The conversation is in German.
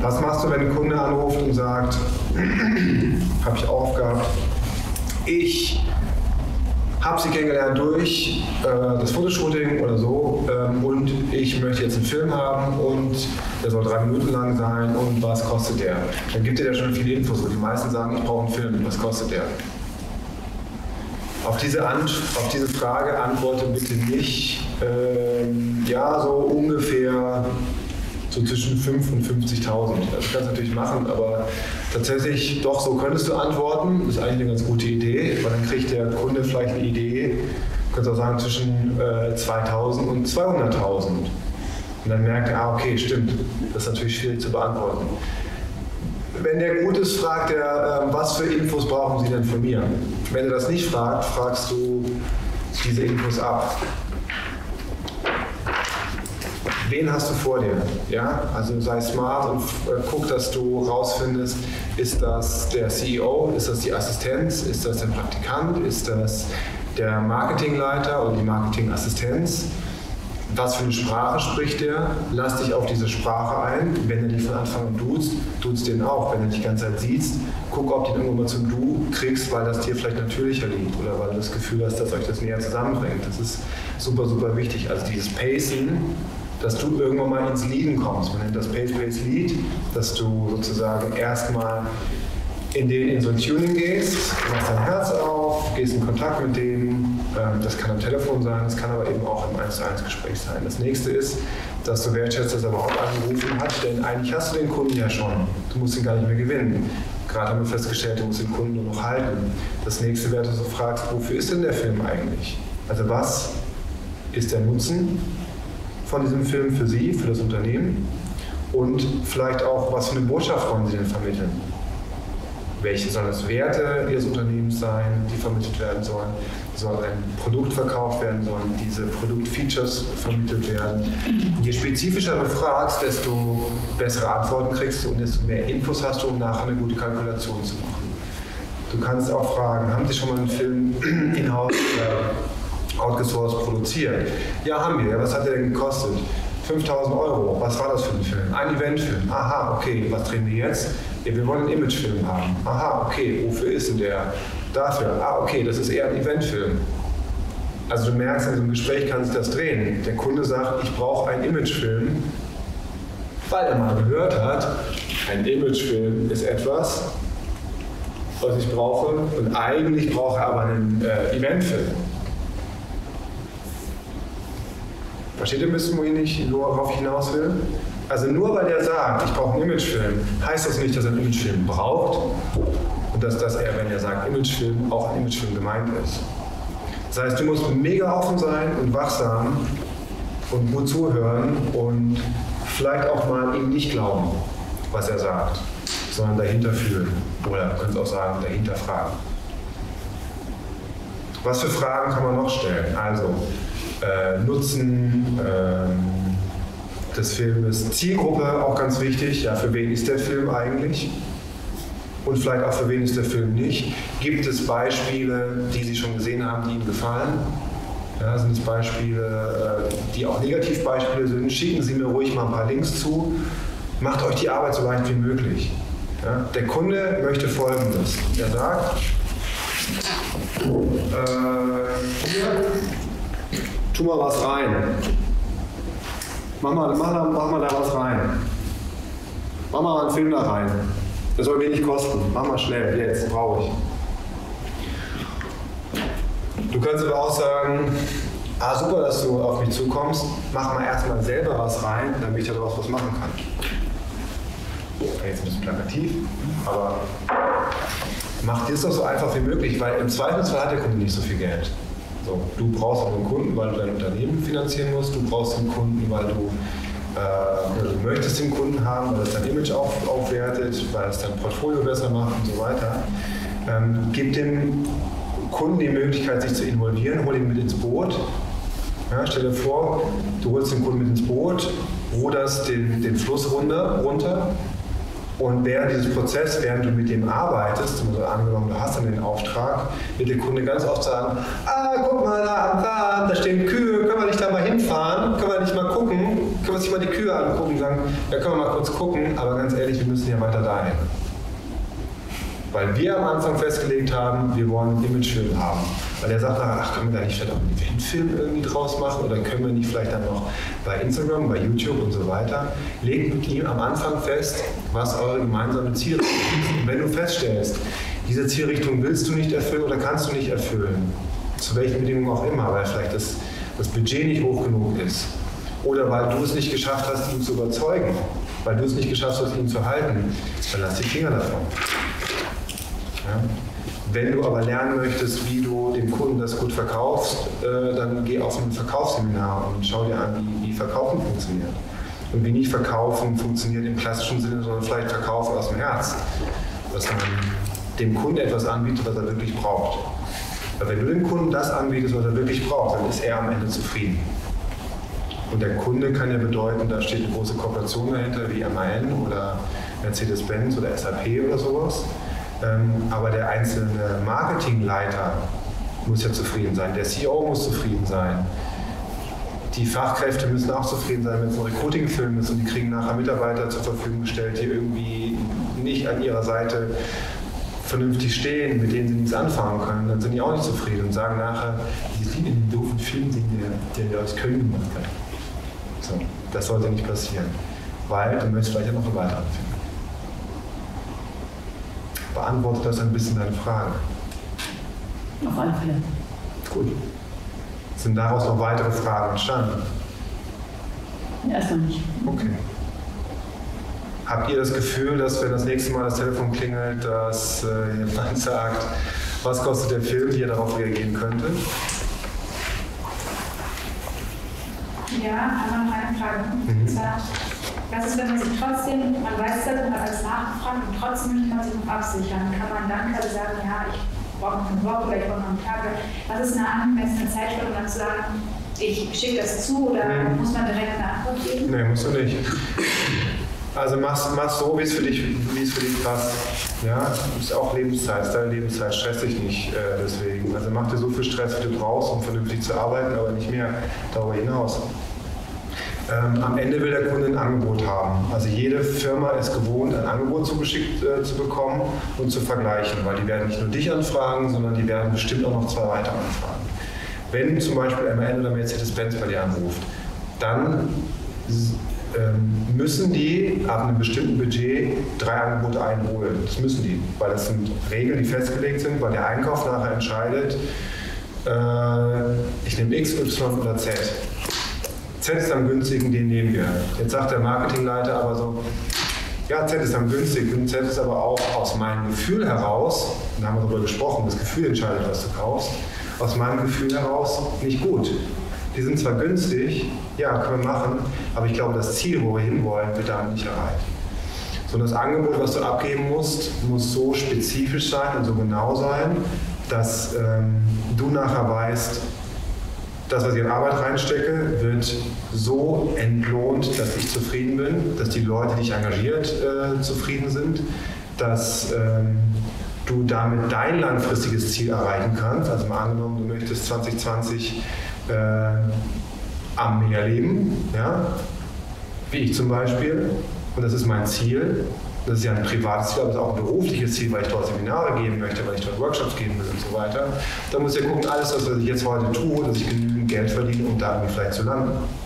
Was machst du, wenn ein Kunde anruft und sagt, habe ich auch gehabt, ich habe sie kennengelernt durch das Fotoshooting oder so und ich möchte jetzt einen Film haben und der soll 3 Minuten lang sein und was kostet der? Dann gibt dir ja schon viele Infos. Die meisten sagen, ich brauche einen Film, was kostet der? Auf diese Frage antworte bitte nicht, ja, so ungefähr so zwischen 5.000 und 50.000. Das kannst du natürlich machen, aber tatsächlich doch so könntest du antworten. Das ist eigentlich eine ganz gute Idee, weil dann kriegt der Kunde vielleicht eine Idee, du kannst auch sagen zwischen 2.000 und 200.000. Und dann merkt er, okay, stimmt, das ist natürlich schwierig zu beantworten. Wenn der gut ist, fragt er, was für Infos brauchen Sie denn von mir? Wenn er das nicht fragt, fragst du diese Infos ab. Wen hast du vor dir? Ja? Also sei smart und guck, dass du rausfindest, ist das der CEO, ist das die Assistenz, ist das der Praktikant, ist das der Marketingleiter oder die Marketingassistenz? Was für eine Sprache spricht der? Lass dich auf diese Sprache ein. Wenn er dich von Anfang an duzt den auch. Wenn er dich die ganze Zeit siehst, guck, ob du ihn irgendwann mal zum Du kriegst, weil das dir vielleicht natürlicher liegt oder weil du das Gefühl hast, dass euch das näher zusammenbringt. Das ist super, super wichtig. Also dieses Pacen, dass du irgendwann mal ins Leaden kommst. Man nennt das Pace-Pace-Lead, dass du sozusagen erstmal in so ein Tuning gehst, machst dein Herz auf, gehst in Kontakt mit denen. Das kann am Telefon sein, das kann aber eben auch im 1:1 Gespräch sein. Das nächste ist, dass du wertschätzt, dass er überhaupt angerufen hat, denn eigentlich hast du den Kunden ja schon. Du musst ihn gar nicht mehr gewinnen. Gerade haben wir festgestellt, du musst den Kunden nur noch halten. Das nächste wäre, dass du fragst, wofür ist denn der Film eigentlich? Also was ist der Nutzen von diesem Film für Sie, für das Unternehmen? Und vielleicht auch, was für eine Botschaft wollen Sie denn vermitteln? Welche sollen das Werte Ihres Unternehmens sein, die vermittelt werden sollen? Soll ein Produkt verkauft werden? Sollen diese Produktfeatures vermittelt werden? Je spezifischer du fragst, desto bessere Antworten kriegst du und desto mehr Infos hast du, um nachher eine gute Kalkulation zu machen. Du kannst auch fragen, haben Sie schon mal einen Film in-house outgesourced produziert? Ja, haben wir. Ja, was hat der denn gekostet? 5.000 €. Was war das für ein Film? Ein Eventfilm. Aha, okay. Was drehen wir jetzt? Ja, wir wollen einen Imagefilm haben. Aha, okay. Wofür ist denn der? Dafür. Ah, okay. Das ist eher ein Eventfilm. Also du merkst, in so einem Gespräch kann sich das drehen. Der Kunde sagt, ich brauche einen Imagefilm, weil er mal gehört hat, ein Imagefilm ist etwas, was ich brauche, und eigentlich brauche er aber einen Eventfilm. Versteht ihr ein bisschen, worauf ich hinaus will? Also nur weil der sagt, ich brauche einen Imagefilm, heißt das nicht, dass er einen Imagefilm braucht und dass er, wenn er sagt Imagefilm, auch ein Imagefilm gemeint ist. Das heißt, du musst mega offen sein und wachsam und gut zuhören und vielleicht auch mal ihm nicht glauben, was er sagt, sondern dahinter fühlen. Oder du könntest auch sagen, dahinter fragen. Was für Fragen kann man noch stellen? Also, Nutzen des Filmes, Zielgruppe, auch ganz wichtig, ja, für wen ist der Film eigentlich und vielleicht auch für wen ist der Film nicht. Gibt es Beispiele, die Sie schon gesehen haben, die Ihnen gefallen? Ja, sind es Beispiele, die auch Negativbeispiele sind? Schicken Sie mir ruhig mal ein paar Links zu. Macht euch die Arbeit so leicht wie möglich. Ja, der Kunde möchte Folgendes. Er sagt, tu mal was rein. Mach mal da was rein. Mach mal einen Film da rein. Das soll wenig kosten. Mach mal schnell, jetzt brauche ich. Du kannst aber auch sagen, super, dass du auf mich zukommst. Mach mal erstmal selber was rein, damit ich daraus was machen kann. Jetzt ein bisschen plakativ, aber mach dir es doch so einfach wie möglich, weil im Zweifelsfall hat der Kunde nicht so viel Geld. So, du brauchst auch einen Kunden, weil du dein Unternehmen finanzieren musst. Du brauchst einen Kunden, weil du möchtest den Kunden haben, weil es dein Image aufwertet, weil es dein Portfolio besser macht und so weiter. Gib dem Kunden die Möglichkeit, sich zu involvieren, hol ihn mit ins Boot. Ja, stell dir vor, du holst den Kunden mit ins Boot, ruderst den Fluss runter und während dieses Prozesses, während du mit dem arbeitest, also angenommen, du hast dann den Auftrag, wird der Kunde ganz oft sagen, guck mal da am Rad, da stehen Kühe, können wir nicht da mal hinfahren, können wir nicht mal gucken, können wir uns mal die Kühe angucken und sagen, ja, können wir mal kurz gucken, aber ganz ehrlich, wir müssen ja weiter dahin. Weil wir am Anfang festgelegt haben, wir wollen einen Imagefilm haben. Weil er sagt, ach, können wir da nicht vielleicht auch einen Eventfilm irgendwie draus machen oder können wir nicht vielleicht dann noch bei Instagram, bei YouTube und so weiter. Legt mit ihm am Anfang fest, was eure gemeinsame Zielrichtung ist. Und wenn du feststellst, diese Zielrichtung willst du nicht erfüllen oder kannst du nicht erfüllen, zu welchen Bedingungen auch immer, weil vielleicht das Budget nicht hoch genug ist oder weil du es nicht geschafft hast, ihn zu überzeugen, weil du es nicht geschafft hast, ihn zu halten, dann lass die Finger davon. Ja. Wenn du aber lernen möchtest, wie du dem Kunden das gut verkaufst, dann geh auf ein Verkaufsseminar und schau dir an, wie Verkaufen funktioniert. Und wie nicht Verkaufen funktioniert im klassischen Sinne, sondern vielleicht Verkaufen aus dem Herz. Dass man dem Kunden etwas anbietet, was er wirklich braucht. Weil wenn du dem Kunden das anbietest, was er wirklich braucht, dann ist er am Ende zufrieden. Und der Kunde kann ja bedeuten, da steht eine große Kooperation dahinter, wie MAN oder Mercedes-Benz oder SAP oder sowas. Aber der einzelne Marketingleiter muss ja zufrieden sein, der CEO muss zufrieden sein. Die Fachkräfte müssen auch zufrieden sein, wenn es ein Recruiting-Film ist und die kriegen nachher Mitarbeiter zur Verfügung gestellt, die irgendwie nicht an ihrer Seite vernünftig stehen, mit denen sie nichts anfangen können, dann sind die auch nicht zufrieden und sagen nachher, ich liebe den doofen Film, den der aus Köln gemacht hat. So, das sollte nicht passieren, weil du möchtest vielleicht ja noch einen weiteren Film. Beantwortet das ein bisschen deine Frage? Auf alle Fälle. Gut. Sind daraus noch weitere Fragen entstanden? Erstmal nicht. Okay. Habt ihr das Gefühl, dass wenn das nächste Mal das Telefon klingelt, dass jemand sagt, was kostet der Film, wie ihr darauf reagieren könnte? Ja, aber noch eine Frage. Und zwar, was ist, wenn man sich trotzdem, man weiß das, man hat alles nachgefragt und trotzdem möchte man sich noch absichern? Kann man dann quasi sagen, ja, ich brauche noch eine Woche oder ich brauche noch einen Tag? Was ist eine angemessene Zeitspanne, um dann zu sagen, ich schicke das zu oder muss man direkt eine Antwort geben? Nee, musst du nicht. Also mach's so, wie es für dich passt. Ja, ist auch Lebenszeit, ist deine Lebenszeit, stress dich nicht deswegen. Also mach dir so viel Stress, wie du brauchst, um vernünftig zu arbeiten, aber nicht mehr darüber hinaus. Am Ende will der Kunde ein Angebot haben. Also jede Firma ist gewohnt, ein Angebot zugeschickt zu bekommen und zu vergleichen, weil die werden nicht nur dich anfragen, sondern die werden bestimmt auch noch 2 weitere anfragen. Wenn zum Beispiel MAN oder Mercedes-Benz bei dir anruft, dann müssen die ab einem bestimmten Budget 3 Angebote einholen. Das müssen die, weil das sind Regeln, die festgelegt sind, weil der Einkauf nachher entscheidet, ich nehme X, Y oder Z. Z ist am günstigen, den nehmen wir. Jetzt sagt der Marketingleiter aber so, ja, Z ist am günstigsten und Z ist aber auch aus meinem Gefühl heraus, da haben wir darüber gesprochen, das Gefühl entscheidet, was du kaufst, aus meinem Gefühl heraus nicht gut. Die sind zwar günstig, ja, können wir machen, aber ich glaube, das Ziel, wo wir hinwollen, wird damit nicht erreicht. So, das Angebot, was du abgeben musst, muss so spezifisch sein und so genau sein, dass du nachher weißt, das, was ich in Arbeit reinstecke, wird so entlohnt, dass ich zufrieden bin, dass die Leute, die ich engagiert, zufrieden sind, dass du damit dein langfristiges Ziel erreichen kannst. Also mal angenommen, du möchtest 2020 am Meer leben, ja? Wie ich zum Beispiel, und das ist mein Ziel. Das ist ja ein privates Ziel, aber es ist auch ein berufliches Ziel, weil ich dort Seminare geben möchte, weil ich dort Workshops geben will und so weiter. Da muss ich ja gucken, alles, was ich jetzt heute tue, dass ich genügend Geld verdiene, um da irgendwie vielleicht zu landen.